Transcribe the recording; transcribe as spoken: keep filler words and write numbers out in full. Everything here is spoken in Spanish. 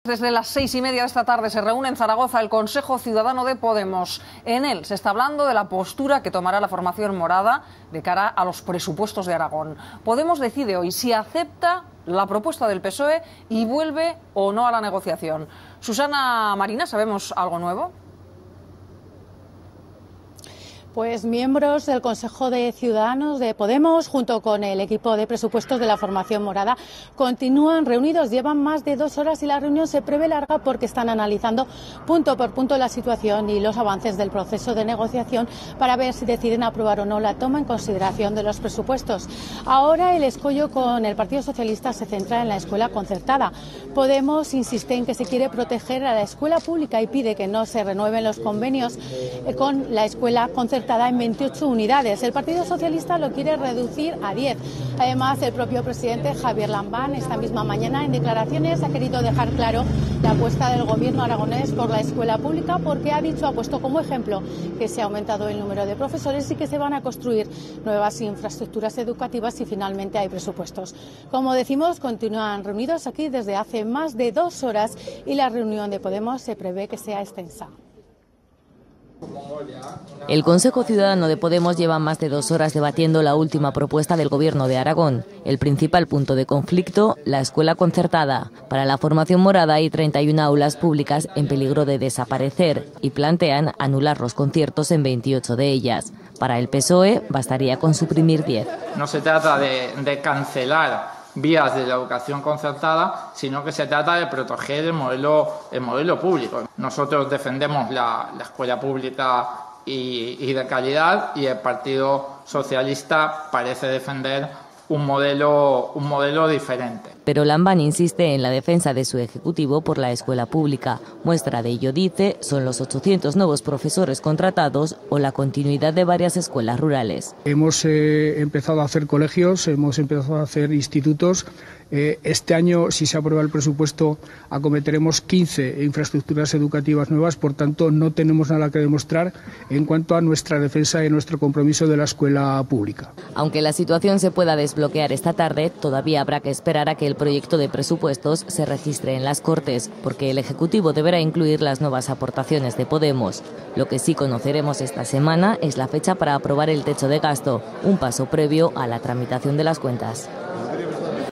Desde las seis y media de esta tarde se reúne en Zaragoza el Consejo Ciudadano de Podemos. En él se está hablando de la postura que tomará la formación morada de cara a los presupuestos de Aragón. Podemos decide hoy si acepta la propuesta del P S O E y vuelve o no a la negociación. Susana Marina, ¿sabemos algo nuevo? Pues miembros del Consejo de Ciudadanos de Podemos, junto con el equipo de presupuestos de la formación morada, continúan reunidos. Llevan más de dos horas y la reunión se prevé larga porque están analizando punto por punto la situación y los avances del proceso de negociación para ver si deciden aprobar o no la toma en consideración de los presupuestos. Ahora el escollo con el Partido Socialista se centra en la escuela concertada. Podemos insiste en que se quiere proteger a la escuela pública y pide que no se renueven los convenios con la escuela concertada en veintiocho unidades. El Partido Socialista lo quiere reducir a diez. Además, el propio presidente Javier Lambán esta misma mañana en declaraciones ha querido dejar claro la apuesta del gobierno aragonés por la escuela pública porque ha dicho, ha puesto como ejemplo que se ha aumentado el número de profesores y que se van a construir nuevas infraestructuras educativas y finalmente hay presupuestos. Como decimos, continúan reunidos aquí desde hace más de dos horas y la reunión de Podemos se prevé que sea extensa. El Consejo Ciudadano de Podemos lleva más de dos horas debatiendo la última propuesta del Gobierno de Aragón. El principal punto de conflicto, la escuela concertada. Para la formación morada hay treinta y una aulas públicas en peligro de desaparecer y plantean anular los conciertos en veintiocho de ellas. Para el P S O E bastaría con suprimir diez. No se trata de, de cancelar vías de la educación concertada, sino que se trata de proteger el modelo, el modelo público. Nosotros defendemos la, la escuela pública y, y de calidad y el Partido Socialista parece defender un modelo, un modelo diferente. Pero Lambán insiste en la defensa de su ejecutivo por la escuela pública. Muestra de ello, dice, son los ochocientos nuevos profesores contratados o la continuidad de varias escuelas rurales. Hemos eh, empezado a hacer colegios, hemos empezado a hacer institutos. Eh, este año, si se aprueba el presupuesto, acometeremos quince infraestructuras educativas nuevas, por tanto no tenemos nada que demostrar en cuanto a nuestra defensa y nuestro compromiso de la escuela pública. Aunque la situación se pueda desbloquear esta tarde, todavía habrá que esperar a que el proyecto de presupuestos se registre en las Cortes, porque el Ejecutivo deberá incluir las nuevas aportaciones de Podemos. Lo que sí conoceremos esta semana es la fecha para aprobar el techo de gasto, un paso previo a la tramitación de las cuentas.